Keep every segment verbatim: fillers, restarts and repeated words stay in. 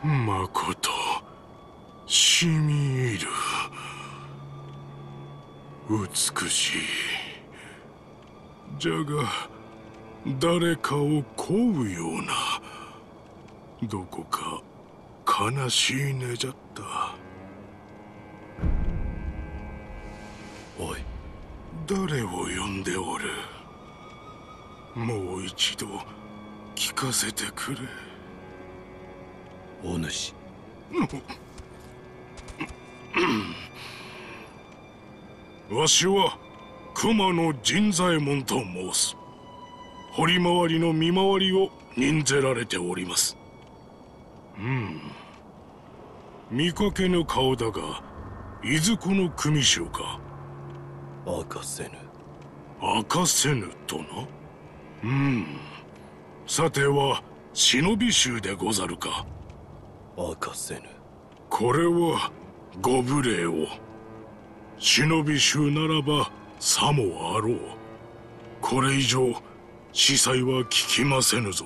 まことしみ入る。美しい。じゃが誰かを乞うような、どこか悲しい音じゃった。 おい、 誰を呼んでおる？もう一度聞かせてくれ。 お主。 わしは熊野陣左衛門と申す。堀回りの見回りを任ぜられております。うん、見かけぬ顔だが、いずこの組衆か？ 明かせぬ。 明かせぬとな。うん、さては忍び衆でござるか？ 明かせぬ。 これはご無礼を。忍び衆ならばさもあろう。これ以上司祭は聞きませぬぞ。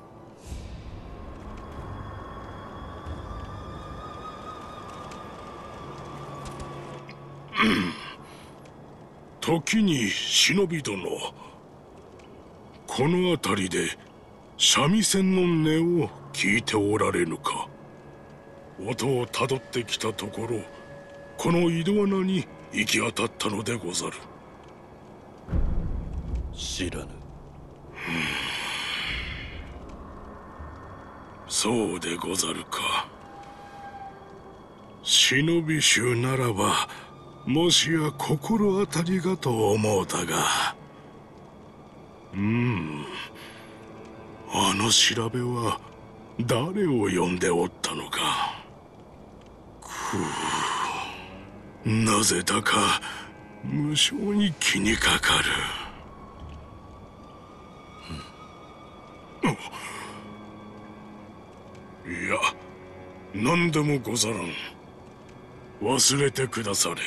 時に忍び殿、この辺りで三味線の音を聞いておられぬか？音をたどってきたところ、この井戸穴に行き当たったのでござる。 知らぬ。 そうでござるか。忍び衆ならばもしや心当たりがと思うたが、うん、あの調べは誰を呼んでおったのか。くう、なぜだか無性に気にかかる。いや、何でもござらん。忘れてくだされ。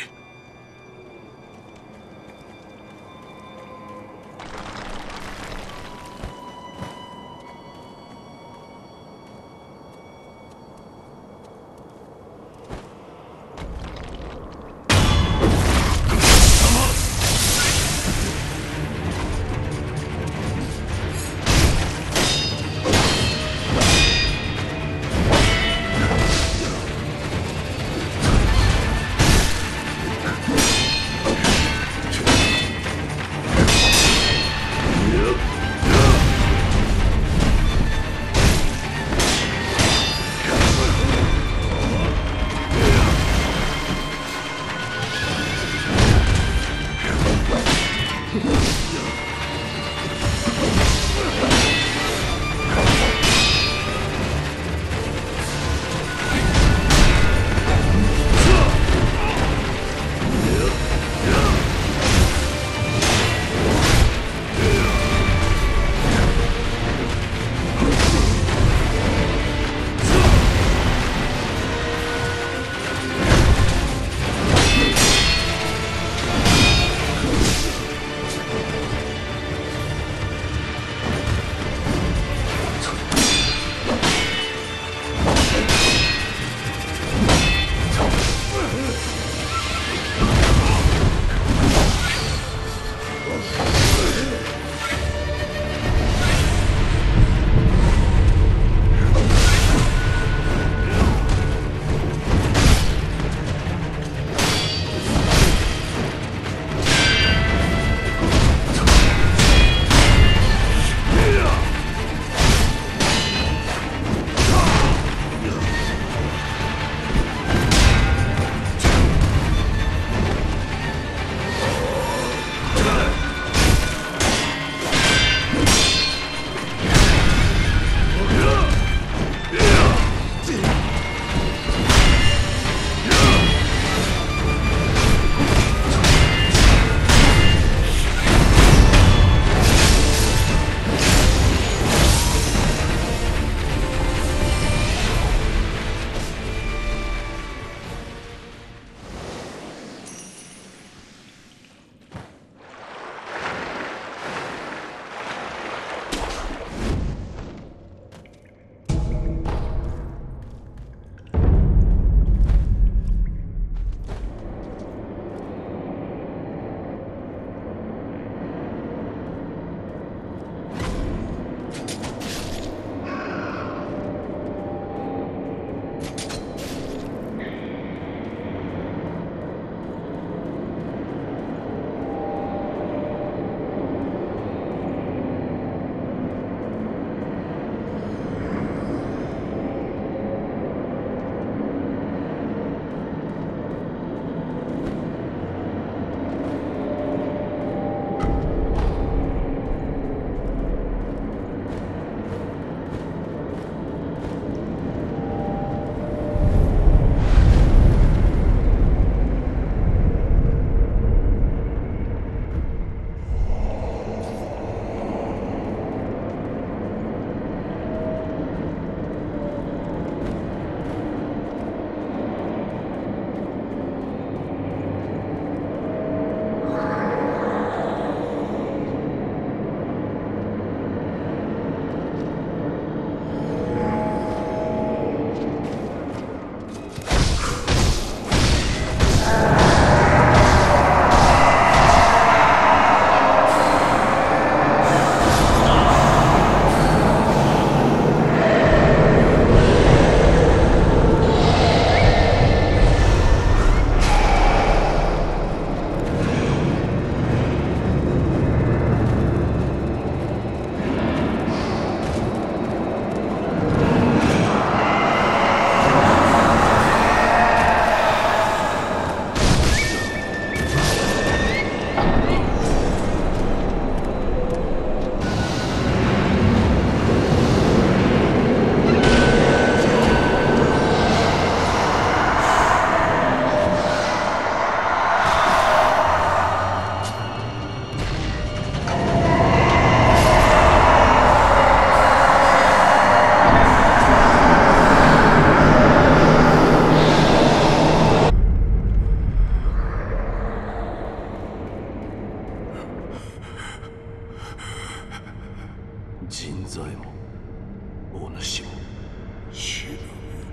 人材もお主も死ぬ。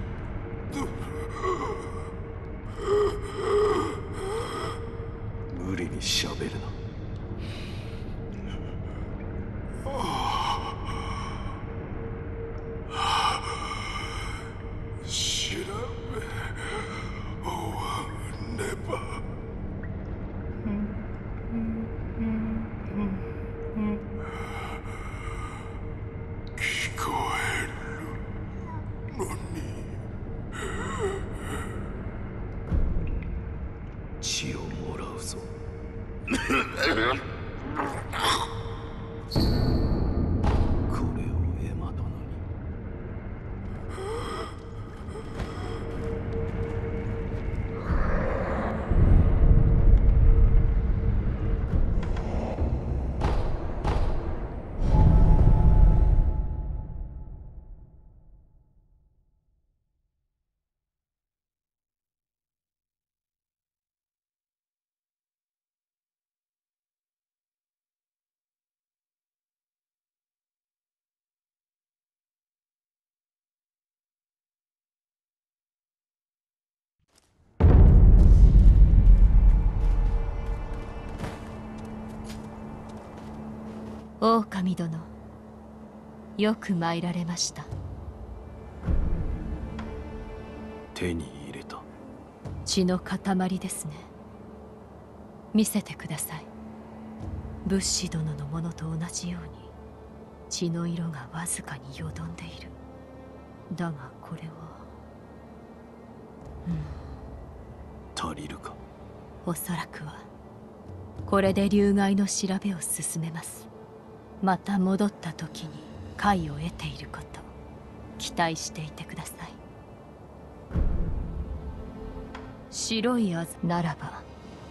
無理にしゃべるな。 調べ終わねば。聞こえるのに。 血をもらうぞ。これをエマ殿に。 狼殿、よく参られました。 手に入れた。 血の塊ですね。見せてください。仏師殿のものと同じように血の色がわずかによどんでいる。だがこれは、 うん、足りるか。 おそらくはこれで流害の調べを進めます。また戻った時に解を得ていること、期待していてください。白いあざならば、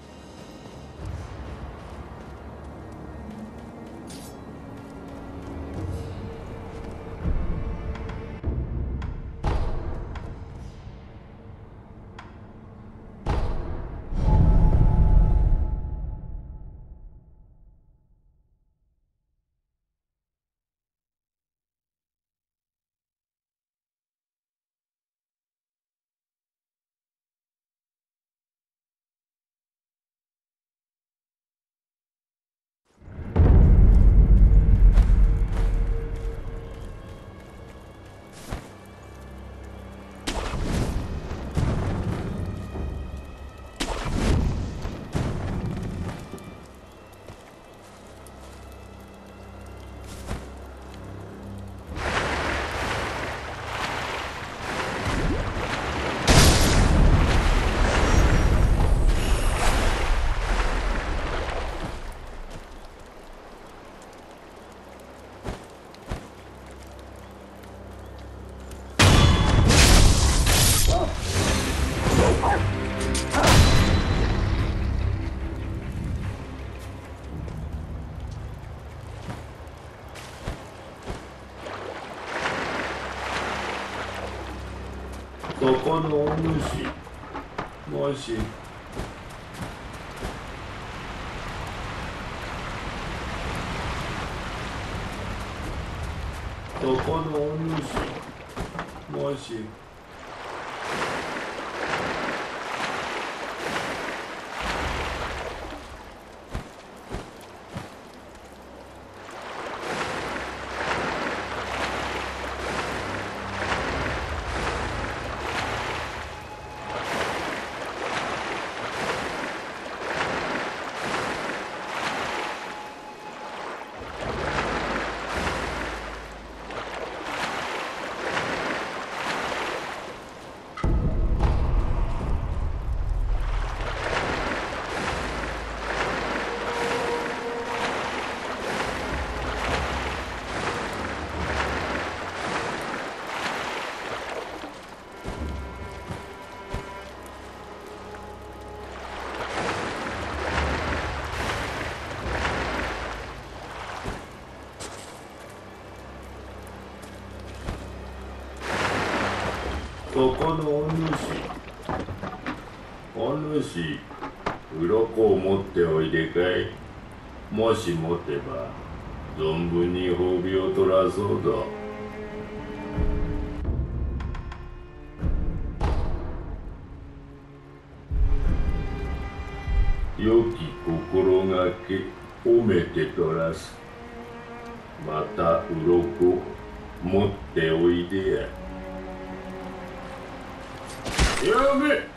そこのお主、もしそこのお主、もしそこのお主、お主、鱗を持っておいでかい。もし持てば存分に褒美を取らそうだ。良き心がけ褒めて取らす。また鱗持っておいでや。やめ。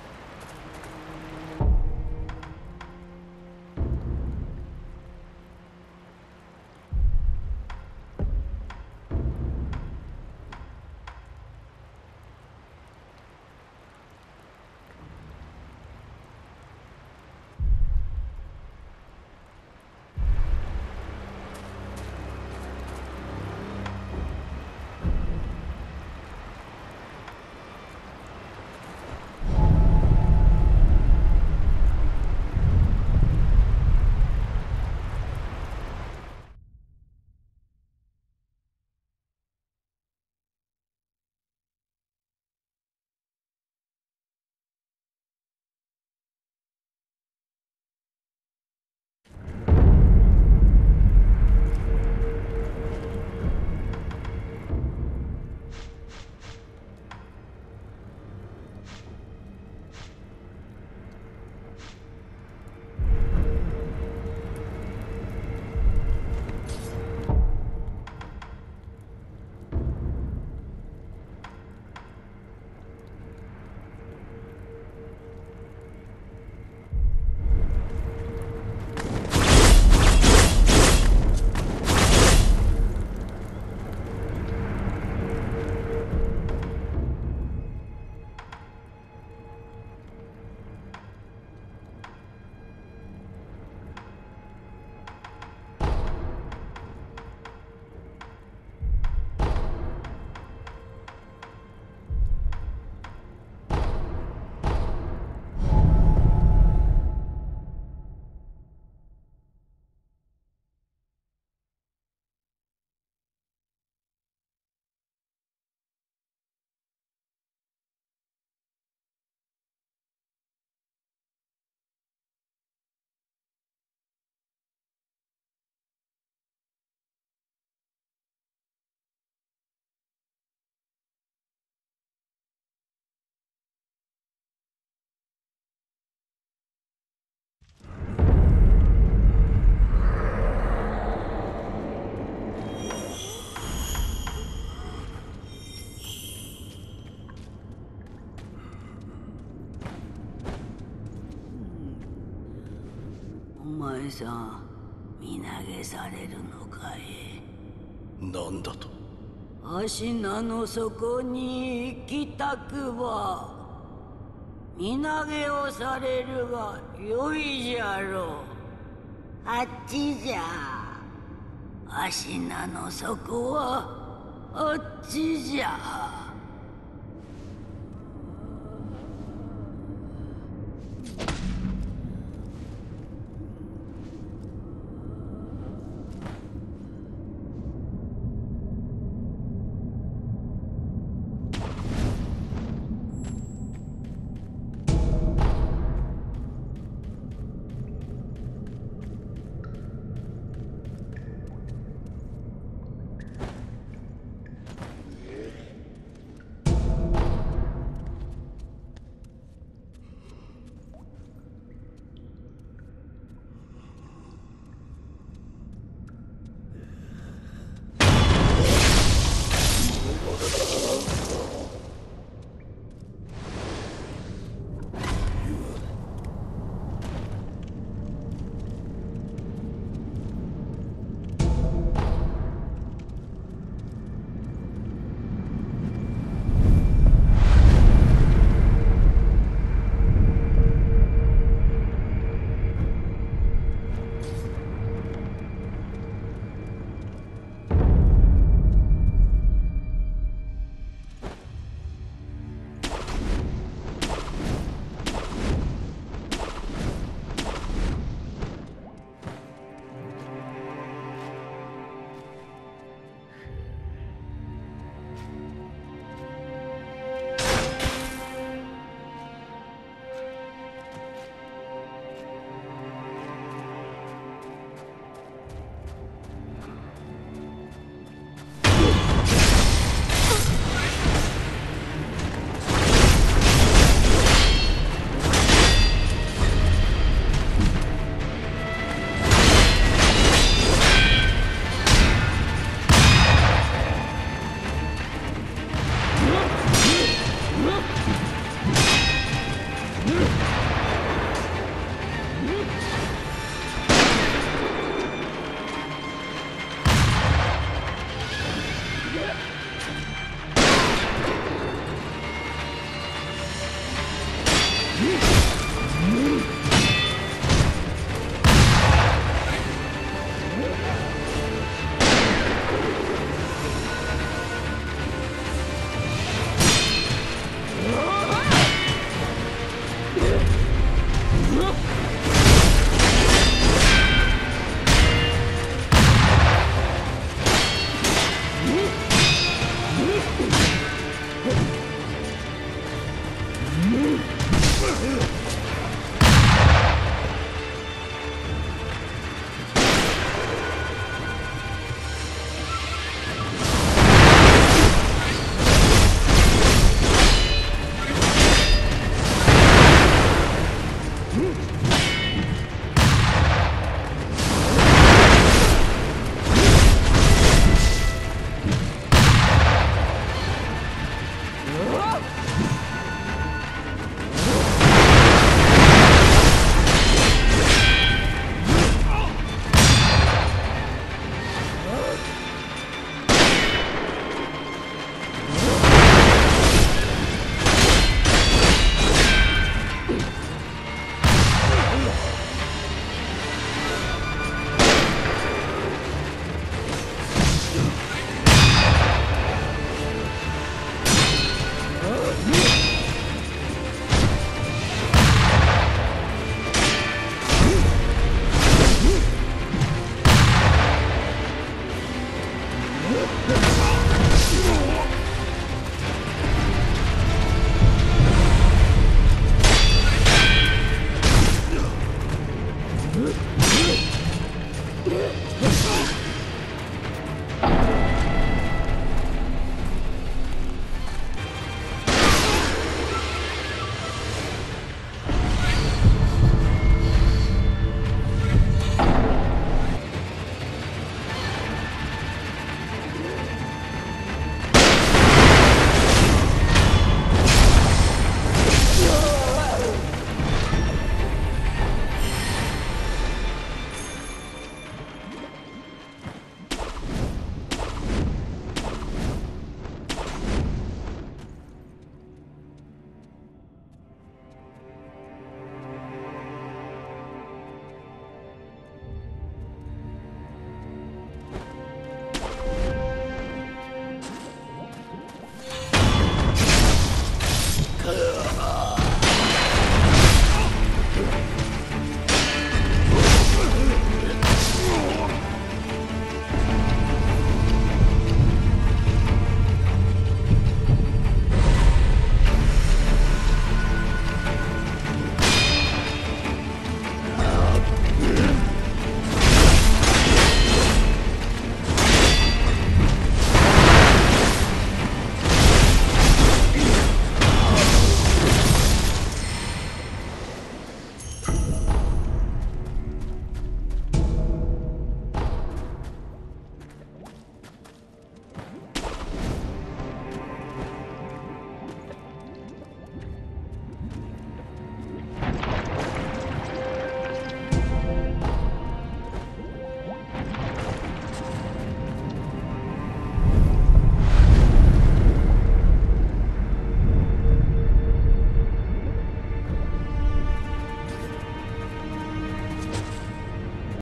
お前さん、身投げされるのかい。 何だと。 足名の底に行きたくば身投げをされるがよいじゃろう。あっちじゃ。足名の底はあっちじゃ。